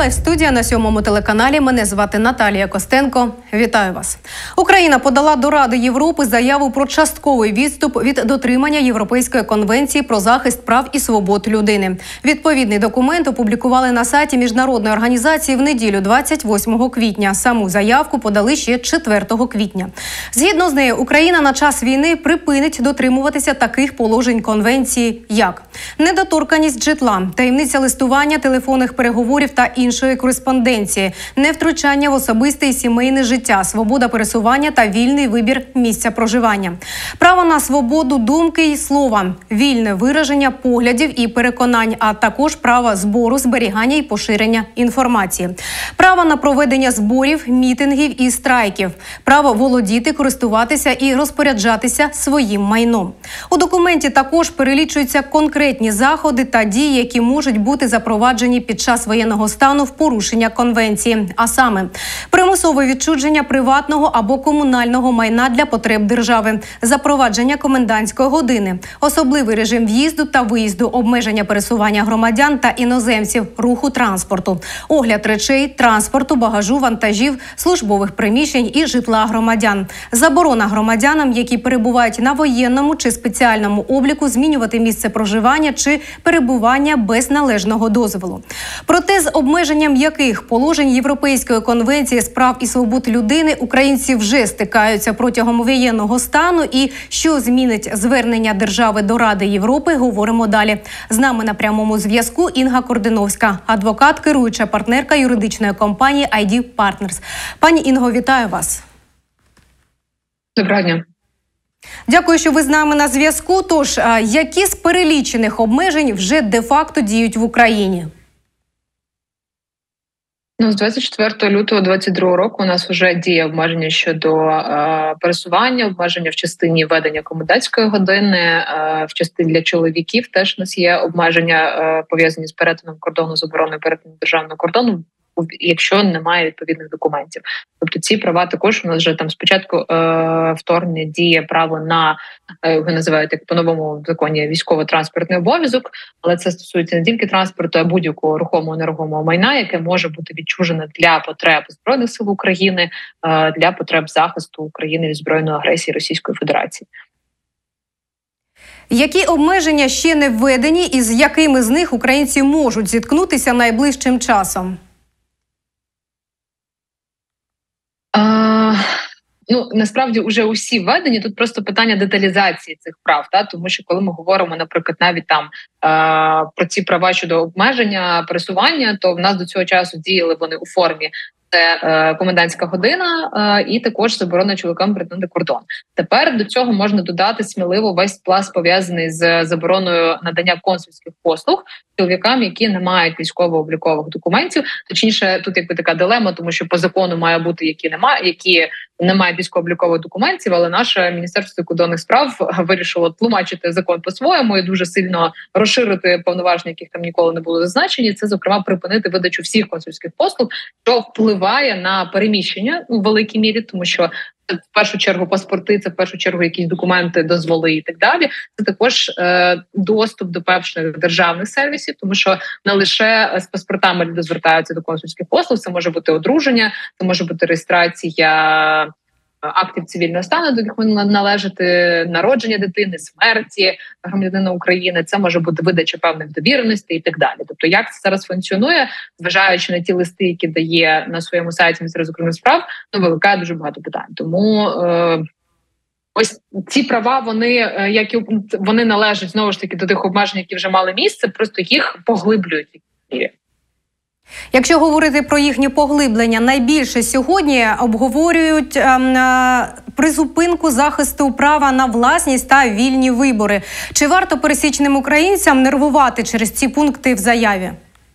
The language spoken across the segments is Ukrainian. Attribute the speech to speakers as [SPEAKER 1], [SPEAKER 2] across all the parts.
[SPEAKER 1] Лайв-студія на 7-му телеканалі. Мене звати Наталія Костенко. Вітаю вас. Україна подала до Ради Європи заяву про частковий відступ від дотримання Європейської конвенції про захист прав і свобод людини. Відповідний документ опублікували на сайті міжнародної організації в неділю 28 квітня. Саму заявку подали ще 4 квітня. Згідно з нею, Україна на час війни припинить дотримуватися таких положень конвенції, як недоторканність житла, таємниця листування, телефонних переговорів та іншої кореспонденції, невтручання в особисте і сімейне життя, свобода пересування та вільний вибір місця проживання, право на свободу думки і слова, вільне вираження поглядів і переконань, а також право збору, зберігання і поширення інформації, право на проведення зборів, мітингів і страйків, право володіти, користуватися і розпоряджатися своїм майном. У документі також перелічуються конкретні заходи та дії, які можуть бути запроваджені під час воєнного стану в порушення конвенції, а саме примусове відчуження приватного або комунального майна для потреб держави, запровадження комендантської години, особливий режим в'їзду та виїзду, обмеження пересування громадян та іноземців, руху транспорту, огляд речей, транспорту, багажу, вантажів, службових приміщень і житла громадян, заборона громадянам, які перебувають на воєнному чи спеціальному обліку, змінювати місце проживання чи перебування без належного дозволу. Проте з обмеженням яких положень Європейської конвенції з прав і свобод людини українці вже стикаються протягом воєнного стану і що змінить звернення держави до Ради Європи, говоримо далі. З нами на прямому зв'язку Інга Кординовська, адвокат, керуюча партнерка юридичної компанії ID Partners. Пані Інго, вітаю вас.
[SPEAKER 2] Доброго дня.
[SPEAKER 1] Дякую, що ви з нами на зв'язку. Тож, які з перелічених обмежень вже де-факто діють в Україні?
[SPEAKER 2] З 24 лютого 2022 року у нас вже діє обмеження щодо пересування, обмеження в частині ведення комендантської години, в частині для чоловіків теж у нас є обмеження, пов'язані з перетином кордону, забороною перетину державного кордону, якщо немає відповідних документів. Тобто ці права також у нас вже там спочатку вторгнення діє право на, його називають як по-новому в законі, військово-транспортний обов'язок, але це стосується не тільки транспорту, а будь-якого рухомого нерухомого майна, яке може бути відчужене для потреб Збройних сил України, для потреб захисту України від збройної агресії Російської Федерації.
[SPEAKER 1] Які обмеження ще не введені і з якими з них українці можуть зіткнутися найближчим часом?
[SPEAKER 2] Насправді вже усі введені, тут просто питання деталізації цих прав, тому що коли ми говоримо, наприклад, навіть там про ці права щодо обмеження пересування, то в нас до цього часу діяли вони у формі це комендантська година і також заборона чоловікам перетинати кордон. Тепер до цього можна додати сміливо весь пласт пов'язаний з забороною надання консульських послуг чоловікам, які не мають військово-облікових документів. Точніше, тут якби така дилема, тому що по закону має бути, які не мають військово-облікових документів, але наше Міністерство закордонних справ вирішило тлумачити закон по-своєму і дуже сильно розширити повноваження, яких там ніколи не було зазначені. Це, зокрема, припинити видачу всіх консульських послуг, що впливає на переміщення у великій мірі, тому що це в першу чергу паспорти, це в першу чергу якісь документи, дозволи і так далі. Це також доступ до певних державних сервісів, тому що не лише з паспортами люди звертаються до консульських послуг, це може бути одруження, це може бути реєстрація актів цивільного стану, до яких вони належать, народження дитини, смерті громадянина України, це може бути видача певних довіреностей і так далі. Тобто, як це зараз функціонує, зважаючи на ті листи, які дає на своєму сайті Міністерство закордонних справ, виникає дуже багато питань. Тому ось ці права, вони належать знову ж таки до тих обмежень, які вже мали місце, просто їх поглиблюють.
[SPEAKER 1] Якщо говорити про їхнє поглиблення, найбільше сьогодні обговорюють призупинку захисту права на власність та вільні вибори. Чи варто пересічним українцям нервувати через ці пункти в заяві?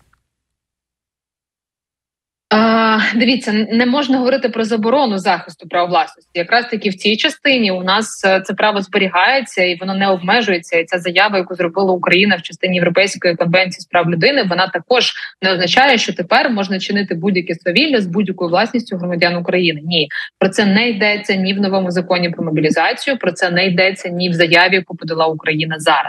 [SPEAKER 2] Дивіться, не можна говорити про заборону захисту права власності. Якраз таки в цій частині у нас це право зберігається і воно не обмежується. І ця заява, яку зробила Україна в частині Європейської конвенції з прав людини, вона також не означає, що тепер можна чинити будь-яке свавілля з будь-якою власністю громадян України. Ні, про це не йдеться ні в новому законі про мобілізацію, про це не йдеться ні в заяві, яку подала Україна зараз.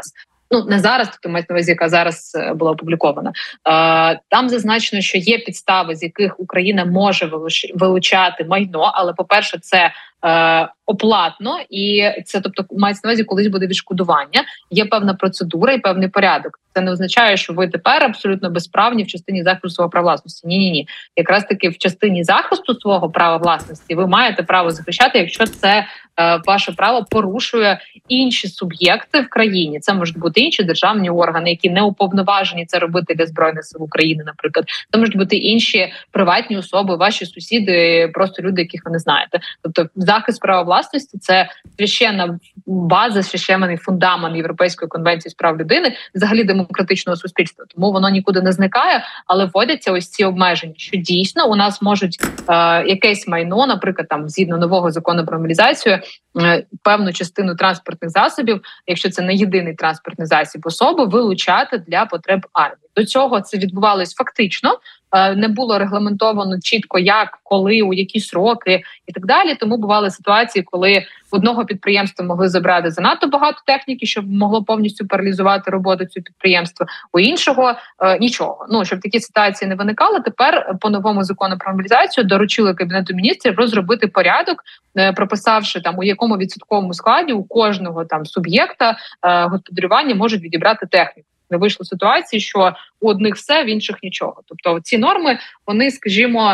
[SPEAKER 2] ну не зараз, тобто мається на увазі, яка зараз була опублікована. Там зазначено, що є підстави, з яких Україна може вилучати майно, але по-перше, це оплатно, і це, тобто, мається на увазі, колись буде відшкодування. Є певна процедура і певний порядок. Це не означає, що ви тепер абсолютно безправні в частині захисту свого права власності. Ні. Якраз таки в частині захисту свого права власності ви маєте право захищати, якщо це ваше право порушує інші суб'єкти в країні. Це можуть бути інші державні органи, які не уповноважені це робити для Збройних сил України, наприклад. Це можуть бути інші приватні особи, ваші сусіди, просто люди, яких ви не знаєте. Тобто захист права власності – це священна база, священний фундамент Європейської конвенції з прав людини, взагалі демократичного суспільства. Тому воно нікуди не зникає, але вводяться ось ці обмеження, що дійсно у нас можуть якесь майно, наприклад, там згідно нового закону про мобілізацію, певну частину транспортних засобів, якщо це не єдиний транспортний засіб особи, вилучати для потреб армії. До цього це відбувалось фактично, не було регламентовано чітко, як, коли, у які сроки і так далі. Тому бували ситуації, коли одного підприємства могли забрати занадто багато техніки, щоб могло повністю паралізувати роботу цього підприємства, у іншого нічого. Ну, щоб такі ситуації не виникали, тепер по новому закону про мобілізацію доручили Кабінету міністрів розробити порядок, прописавши там, у якому відсотковому складі у кожного там суб'єкта господарювання можуть відібрати техніку. Не вийшло ситуації, що у одних все, в інших нічого. Тобто ці норми, вони, скажімо,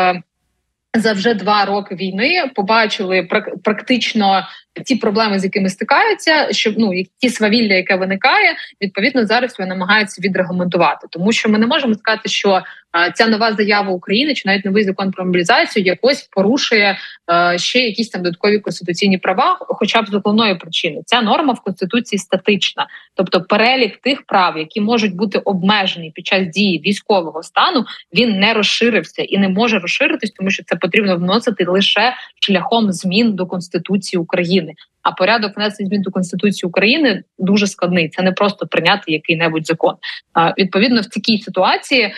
[SPEAKER 2] за вже 2 роки війни побачили практично ті проблеми, з якими стикаються, що ті свавілля, яке виникає, відповідно зараз його намагаються відрегламентувати. Тому що ми не можемо сказати, що ця нова заява України чи навіть новий закон про мобілізацію якось порушує ще якісь там додаткові конституційні права, хоча б з головної причини. Ця норма в Конституції статична. Тобто перелік тих прав, які можуть бути обмежені під час дії військового стану, він не розширився і не може розширитись, тому що це потрібно вносити лише шляхом змін до Конституції України. А порядок внесення змін до Конституції України дуже складний. Це не просто прийняти який-небудь закон. Відповідно, в такій ситуації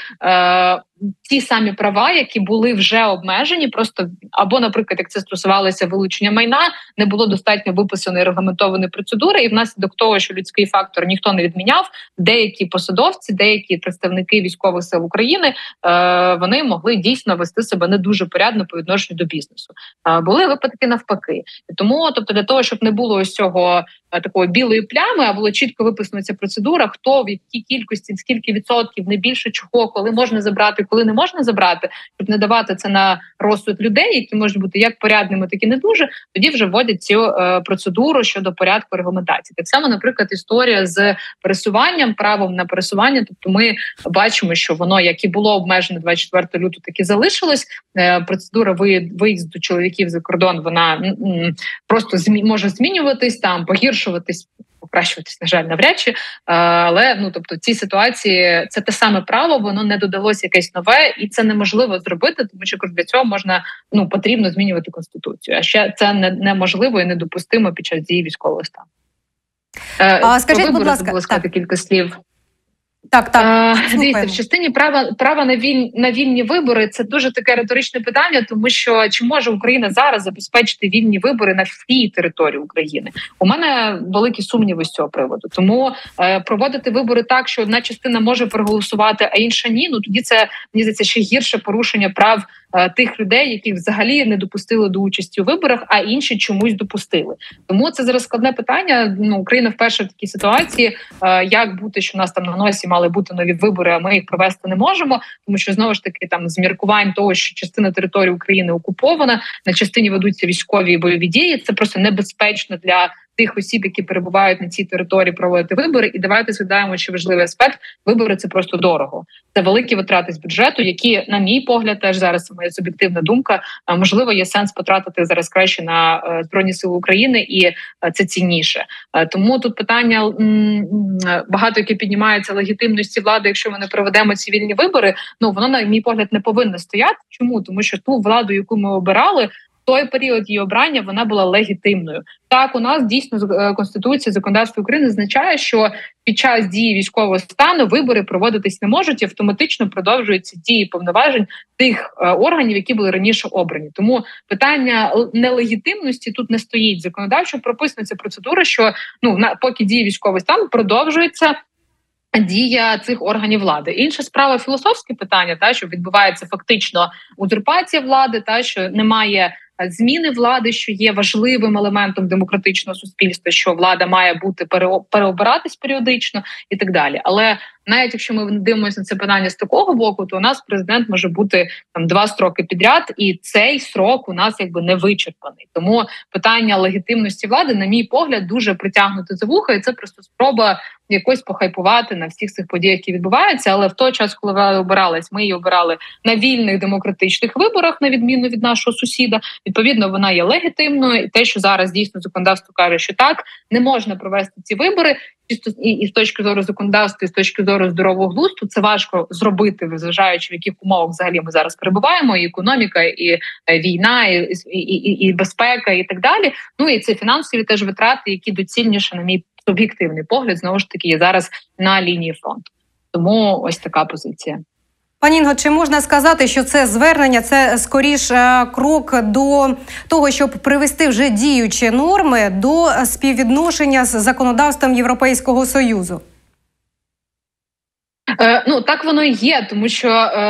[SPEAKER 2] ті самі права, які були вже обмежені, просто або, наприклад, як це стосувалося вилучення майна, не було достатньо виписаної регламентованої процедури, і внаслідок того, що людський фактор ніхто не відміняв, деякі посадовці, деякі представники військових сил України, вони могли дійсно вести себе не дуже порядно по відношенню до бізнесу. Були випадки навпаки. Тому, тобто, для того, щоб не було ось цього такої білої плями, а було чітко виписана ця процедура, хто в якій кількості, скільки відсотків, не більше чого, коли можна забрати, коли не можна забрати, щоб не давати це на розсуд людей, які можуть бути як порядними, так і не дуже, тоді вже вводять цю процедуру щодо порядку регламентації. Так само, наприклад, історія з пересуванням, правом на пересування, тобто ми бачимо, що воно, як і було обмежено 24 лютого, так і залишилось. Процедура виїзду чоловіків за кордон, вона просто може змінюватись, там погіршуватись, покращуватись, на жаль, навряд чи. Але тобто, в цій ситуації це те саме право, воно не додалось якесь нове, і це неможливо зробити, тому що для цього потрібно змінювати Конституцію. А ще це неможливо і недопустимо під час дії військового стану.
[SPEAKER 1] Скажіть, будь ласка,
[SPEAKER 2] сказати кілька слів.
[SPEAKER 1] Так.
[SPEAKER 2] Дивіться, в частині права на вільні вибори це дуже таке риторичне питання, тому що чи може Україна зараз забезпечити вільні вибори на всій території України? У мене великі сумніви з цього приводу. Тому проводити вибори так, що одна частина може проголосувати, а інша ні, тоді це, мені здається, ще гірше порушення прав тих людей, яких взагалі не допустили до участі у виборах, а інші чомусь допустили. Тому це зараз складне питання. Україна вперше в такій ситуації, як бути, що в нас там на носі мали бути нові вибори, а ми їх провести не можемо, тому що знову ж таки там з міркувань того, що частина території України окупована, на частині ведуться військові і бойові дії. Це просто небезпечно для тих осіб, які перебувають на цій території, проводити вибори. І давайте згадаємо, що важливий аспект: вибори це просто дорого. Це великі витрати з бюджету, які, на мій погляд, теж зараз моя суб'єктивна думка, можливо, є сенс потратити зараз краще на Збройні Сили України, і це цінніше. Тому тут питання багато, яке піднімається легітимності влади, якщо ми не проведемо ці вільні вибори, воно, на мій погляд, не повинно стояти. Чому? Тому що ту владу, яку ми обирали, той період її обрання вона була легітимною. Так, у нас дійсно Конституція, законодавство України означає, що під час дії військового стану вибори проводитись не можуть і автоматично продовжуються дії повноважень тих органів, які були раніше обрані. Тому питання нелегітимності тут не стоїть. Законодавчо прописана ця процедура, що поки діє військовий стан, продовжується дія цих органів влади. Інша справа філософське питання, що відбувається фактично узурпація влади, що немає зміни влади, що є важливим елементом демократичного суспільства, що влада має бути переобиратись періодично і так далі. Але навіть якщо ми дивимося на це питання з такого боку, то у нас президент може бути 2 строки підряд, і цей срок у нас не вичерпаний. Тому питання легітимності влади, на мій погляд, дуже притягнуто за вуха, і це просто спроба якось похайпувати на всіх цих подіях, які відбуваються. Але в той час, коли влада обиралась, ми її обирали на вільних демократичних виборах, на відміну від нашого сусіда. Відповідно, вона є легітимною. І те, що зараз дійсно законодавство каже, що так, не можна провести ці вибори, і з точки зору законодавства, і з точки зору здорового глузду, це важко зробити, зважаючи, в яких умовах взагалі ми зараз перебуваємо, і економіка, і війна, і безпека, і так далі. І це фінансові теж витрати, які доцільніше, на мій суб'єктивний погляд, знову ж таки, є зараз на лінії фронту. Тому ось така позиція.
[SPEAKER 1] Пані Інго, чи можна сказати, що це звернення, це скоріш крок до того, щоб привести вже діючі норми до співвідношення з законодавством Європейського Союзу?
[SPEAKER 2] Так воно і є, тому що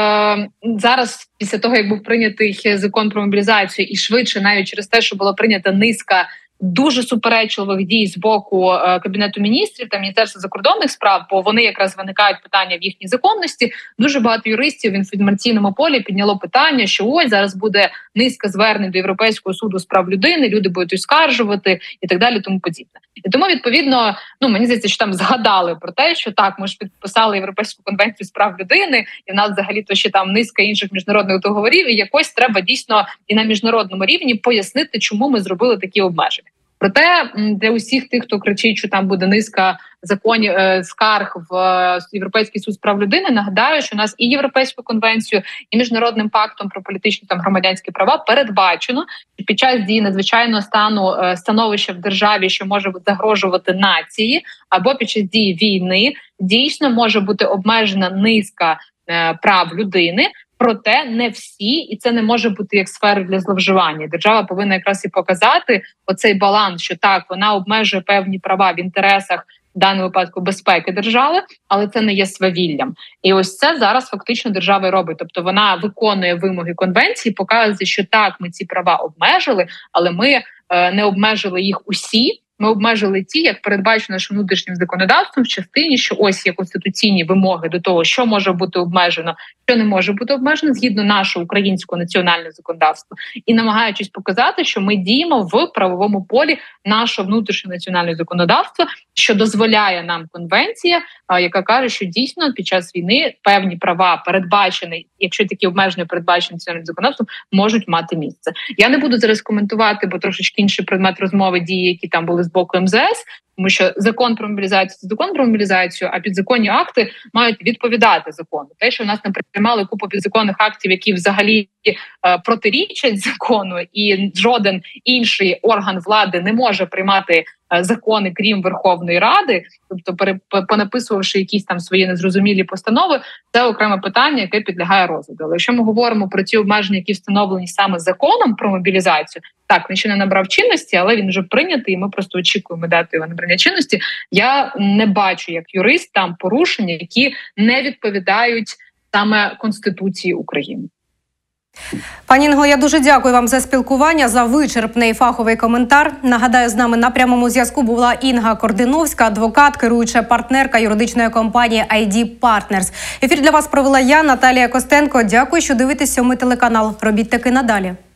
[SPEAKER 2] зараз, після того, як був прийнятий закон про мобілізацію, і швидше, навіть через те, що була прийнята низка дуже суперечливих дій з боку Кабінету міністрів та Міністерства закордонних справ, бо вони якраз виникають питання в їхній законності. Дуже багато юристів в інформаційному полі підняло питання, що ось зараз буде низка звернень до Європейського суду з прав людини, люди будуть оскаржувати і так далі, тому подібне. І тому, відповідно, мені здається, що там згадали про те, що так, ми ж підписали Європейську конвенцію з прав людини, і в нас взагалі-то ще там низка інших міжнародних договорів, і якось треба дійсно і на міжнародному рівні пояснити, чому ми зробили такі обмеження. Проте для усіх тих, хто кричить, що там буде низка законів, скарг в Європейський суд з прав людини, нагадаю, що у нас і Європейську конвенцію, і Міжнародним пактом про політичні та громадянські права передбачено, що під час дії надзвичайного стану становища в державі, що може загрожувати нації, або під час дії війни, дійсно може бути обмежена низка прав людини. Проте не всі, і це не може бути як сфера для зловживання. Держава повинна якраз і показати оцей баланс, що так, вона обмежує певні права в інтересах, в даному випадку, безпеки держави, але це не є свавіллям. І ось це зараз фактично держава і робить. Тобто вона виконує вимоги конвенції, показує, що так, ми ці права обмежили, але ми не обмежили їх усі. Ми обмежили ті, як передбачено нашим внутрішнім законодавством, в частині, що ось є конституційні вимоги до того, що може бути обмежено, що не може бути обмежено, згідно нашого українського національного законодавства. І намагаючись показати, що ми діємо в правовому полі нашого внутрішнього національного законодавства, що дозволяє нам конвенція, яка каже, що дійсно під час війни певні права передбачені, якщо такі обмеження передбачені національним законодавством, можуть мати місце. Я не буду зараз коментувати, бо трошечки інший предмет розмови дії, які там були з боку МЗС, тому що закон про мобілізацію – це закон про мобілізацію, а підзаконні акти мають відповідати закону. Те, що в нас не приймали купу підзаконних актів, які взагалі протирічать закону, і жоден інший орган влади не може приймати закони, крім Верховної Ради, тобто понаписувавши якісь там свої незрозумілі постанови, це окреме питання, яке підлягає розгляду. Але якщо ми говоримо про ті обмеження, які встановлені саме законом про мобілізацію, так, він ще не набрав чинності, але він вже прийнятий, і ми просто очікуємо дати його набрання чинності. Я не бачу, як юрист, там порушення, які не відповідають саме Конституції України.
[SPEAKER 1] Пані Інго, я дуже дякую вам за спілкування, за вичерпний фаховий коментар. Нагадаю, з нами на прямому зв'язку була Інга Кординовська, адвокат, керуюча партнерка юридичної компанії ID Partners. Ефір для вас провела я, Наталія Костенко. Дякую, що дивитесь 7 телеканал. Робіть таки надалі.